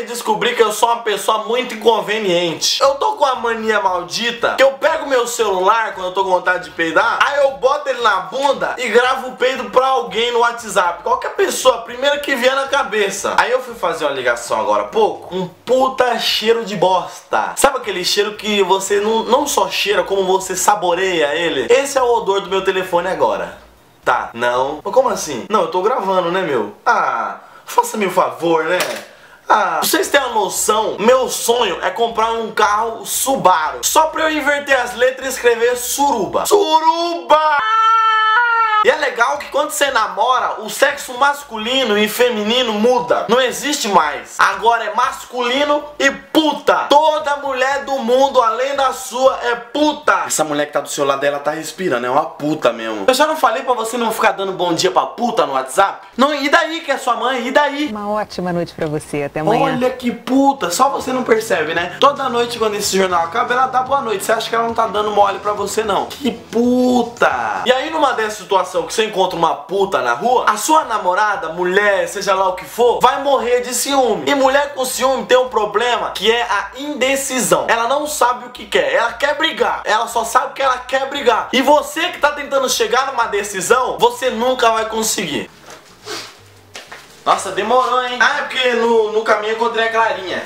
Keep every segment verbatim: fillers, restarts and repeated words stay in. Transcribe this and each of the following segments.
acabei de descobrir que eu sou uma pessoa muito inconveniente. Eu tô com a mania maldita que eu pego meu celular quando eu tô com vontade de peidar, aí eu boto ele na bunda e gravo o peido pra alguém no WhatsApp. Qualquer pessoa, a primeira que vier na cabeça. Aí eu fui fazer uma ligação agora há pouco. Um puta cheiro de bosta. Sabe aquele cheiro que você não, não só cheira, como você saboreia ele? Esse é o odor do meu telefone agora. Tá, não. Mas como assim? Não, eu tô gravando, né, meu? Ah, faça-me o favor, né? Ah, pra vocês terem uma noção, meu sonho é comprar um carro Subaru. Só pra eu inverter as letras e escrever Suruba. Suruba! E é legal que quando você namora, o sexo masculino e feminino muda. Não existe mais. Agora é masculino e puta. Toda mulher do mundo, além da sua, é puta. Essa mulher que tá do seu lado dela tá respirando, é uma puta mesmo. Eu já não falei pra você não ficar dando bom dia pra puta no WhatsApp? Não, e daí que é sua mãe? E daí? Uma ótima noite pra você, até amanhã. Olha que puta, só você não percebe, né? Toda noite quando esse jornal acaba, ela dá boa noite. Você acha que ela não tá dando mole pra você, não? Que puta. E aí numa dessas situações que você encontra uma puta na rua, a sua namorada, mulher, seja lá o que for, vai morrer de ciúme. E mulher com ciúme tem um problema que é a indecisão. Ela não sabe o que quer, ela quer brigar, ela só sabe que ela quer brigar. E você que tá tentando chegar numa decisão, você nunca vai conseguir. Nossa, demorou, hein? Ah, é porque no, no caminho eu encontrei a Clarinha.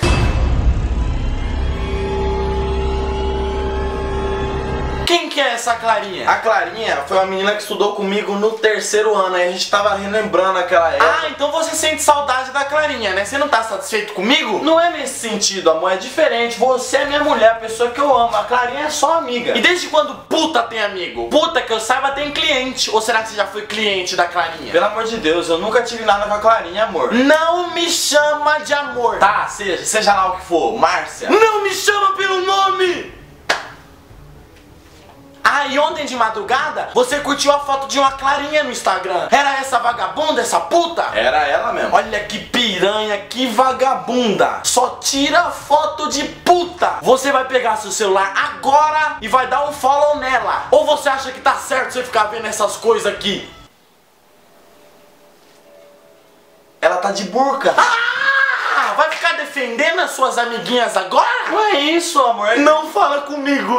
Quem que é essa Clarinha? A Clarinha foi uma menina que estudou comigo no terceiro ano. Aí a gente tava relembrando aquela época. Ah, então você sente saudade da Clarinha, né? Você não tá satisfeito comigo? Não é nesse sentido, amor, é diferente. Você é minha mulher, a pessoa que eu amo. A Clarinha é só amiga. E desde quando puta tem amigo? Puta que eu saiba tem cliente. Ou será que você já foi cliente da Clarinha? Pelo amor de Deus, eu nunca tive nada com a Clarinha, amor. Não me chama de amor. Tá, seja, seja lá o que for, Márcia. Não me chama pelo nome! Ah, e ontem de madrugada, você curtiu a foto de uma Clarinha no Instagram. Era essa vagabunda, essa puta? Era ela mesmo. Olha que piranha, que vagabunda. Só tira foto de puta. Você vai pegar seu celular agora e vai dar um follow nela. Ou você acha que tá certo você ficar vendo essas coisas aqui? Ela tá de burca. Ah! Vai ficar defendendo as suas amiguinhas agora? Não é isso, amor. Não fala comigo.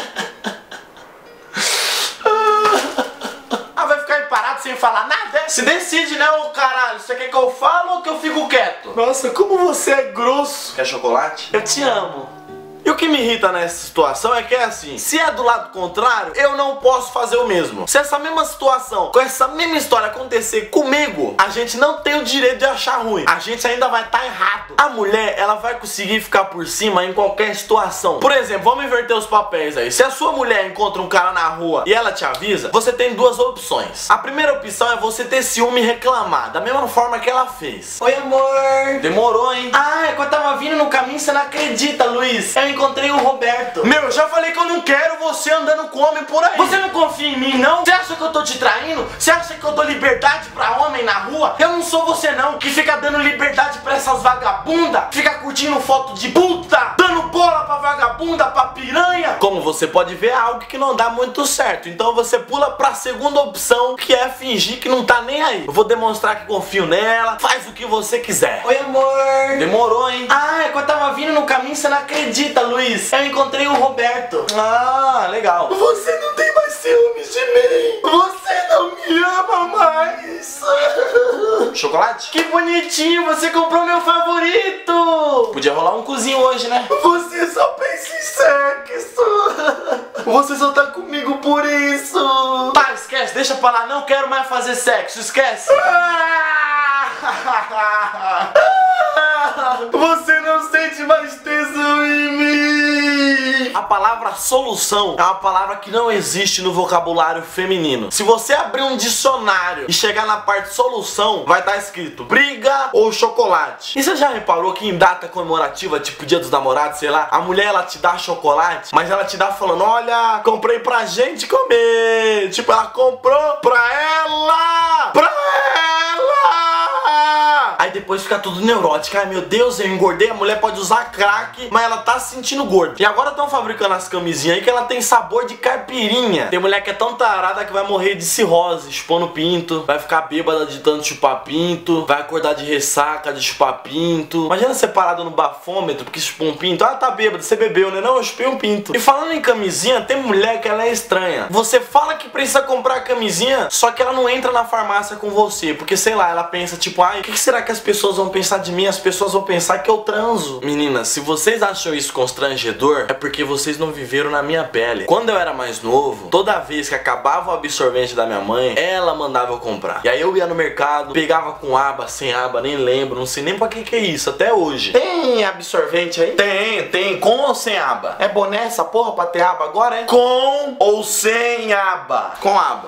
Sem falar nada? Se decide, né, ô caralho? Você quer que eu falo ou que eu fico quieto? Nossa, como você é grosso. Quer chocolate? Eu te amo. E o que me irrita nessa situação é que é assim, se é do lado contrário, eu não posso fazer o mesmo. Se essa mesma situação, com essa mesma história acontecer comigo, a gente não tem o direito de achar ruim. A gente ainda vai estar errado. A mulher, ela vai conseguir ficar por cima em qualquer situação. Por exemplo, vamos inverter os papéis aí. Se a sua mulher encontra um cara na rua e ela te avisa, você tem duas opções. A primeira opção é você ter ciúme e reclamar, da mesma forma que ela fez. Oi, amor. Demorou, hein? Ah, é que eu tava vindo no caminho, você não acredita, Luiz. Eu encontrei o Roberto. Meu, eu já falei que eu não quero você andando com homem por aí. Você não confia em mim, não? Você acha que eu tô te traindo? Você acha que eu dou liberdade pra homem na rua? Eu não sou você, não, que fica dando liberdade pra essas vagabundas, fica curtindo foto de puta, dando bola pra vagabunda, pra piranha. Como você pode ver, é algo que não dá muito certo. Então você pula pra segunda opção, que é fingir que não tá nem aí. Eu vou demonstrar que confio nela, faz o que você quiser. Oi, amor. Demorou, hein? Ah, é que eu tava vindo no caminho, você não acredita, Luiz. Eu encontrei o Roberto. Ah, legal. Você não tem mais ciúmes de mim. Você não me ama mais. Chocolate? Que bonitinho, você comprou meu favorito. Podia rolar um cozinho hoje, né? Você só pensa em sexo. Você só tá comigo por isso. Tá, esquece, deixa pra lá. Não quero mais fazer sexo, esquece. Você não sente mais tesão em mim. A palavra solução é uma palavra que não existe no vocabulário feminino. Se você abrir um dicionário e chegar na parte solução, vai estar escrito briga ou chocolate. E você já reparou que em data comemorativa, tipo Dia dos Namorados, sei lá, a mulher ela te dá chocolate, mas ela te dá falando, olha, comprei pra gente comer. Tipo, ela comprou pra ela. Pra ela. Aí depois fica tudo neurótica. Ai meu Deus, eu engordei, a mulher pode usar crack, mas ela tá se sentindo gorda. E agora estão fabricando as camisinhas aí que ela tem sabor de caipirinha. Tem mulher que é tão tarada que vai morrer de cirrose, chupando pinto, vai ficar bêbada de tanto chupar pinto, vai acordar de ressaca de chupar pinto. Imagina você parado no bafômetro porque chupou um pinto. Ah, tá bêbado, você bebeu, né? Não, eu chupei um pinto. E falando em camisinha, tem mulher que ela é estranha. Você fala que precisa comprar camisinha, só que ela não entra na farmácia com você, porque sei lá, ela pensa tipo, ai, o que será que as pessoas vão pensar de mim? As pessoas vão pensar que eu transo. Meninas, se vocês acham isso constrangedor, é porque vocês não viveram na minha pele. Quando eu era mais novo, toda vez que acabava o absorvente da minha mãe, ela mandava eu comprar. E aí eu ia no mercado, pegava com aba, sem aba, nem lembro, não sei nem pra que que é isso, até hoje. Tem absorvente aí? Tem, tem, com ou sem aba? É boné essa porra pra ter aba agora, é? Com ou sem aba? Com aba.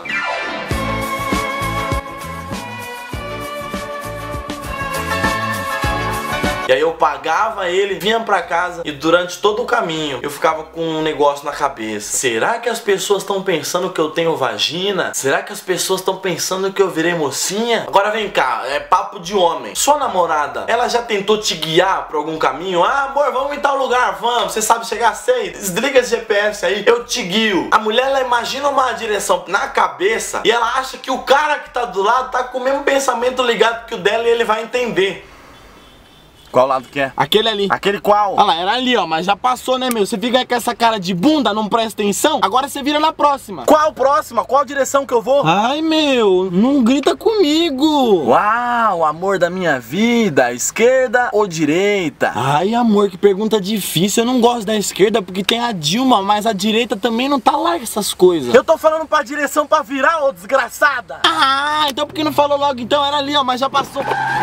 E aí eu pagava ele, vinha pra casa e durante todo o caminho eu ficava com um negócio na cabeça. Será que as pessoas estão pensando que eu tenho vagina? Será que as pessoas estão pensando que eu virei mocinha? Agora vem cá, é papo de homem. Sua namorada, ela já tentou te guiar pra algum caminho? Ah, amor, vamos em tal lugar, vamos. Você sabe chegar, sei. Desliga esse G P S aí, eu te guio. A mulher, ela imagina uma direção na cabeça e ela acha que o cara que tá do lado tá com o mesmo pensamento ligado que o dela e ele vai entender. Qual lado que é? Aquele ali. Aquele qual? Olha lá, era ali, ó, mas já passou, né, meu? Você fica aí com essa cara de bunda, não presta atenção, agora você vira na próxima. Qual próxima? Qual direção que eu vou? Ai, meu, não grita comigo. Uau, amor da minha vida, esquerda ou direita? Ai, amor, que pergunta difícil. Eu não gosto da esquerda porque tem a Dilma, mas a direita também não tá lá essas coisas. Eu tô falando pra direção pra virar, ô desgraçada. Ah, então por que não falou logo então? Era ali, ó, mas já passou.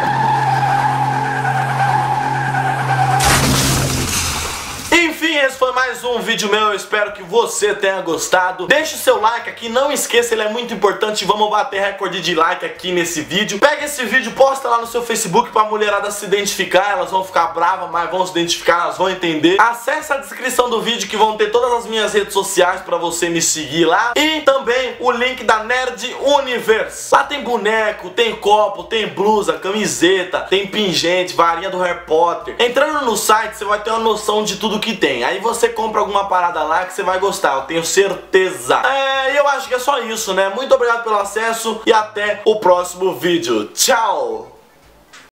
Enfim, esse foi mais um vídeo meu, eu espero que você tenha gostado. Deixa o seu like aqui, não esqueça, ele é muito importante. Vamos bater recorde de like aqui nesse vídeo. Pega esse vídeo, posta lá no seu Facebook pra mulherada se identificar. Elas vão ficar bravas, mas vão se identificar, elas vão entender. Acesse a descrição do vídeo que vão ter todas as minhas redes sociais pra você me seguir lá. E também o link da Nerd Universe. Lá tem boneco, tem copo, tem blusa, camiseta, tem pingente, varinha do Harry Potter. Entrando no site, você vai ter uma noção de tudo que tem. Aí você compra alguma parada lá que você vai gostar, eu tenho certeza. É, eu acho que é só isso, né? Muito obrigado pelo acesso e até o próximo vídeo. Tchau!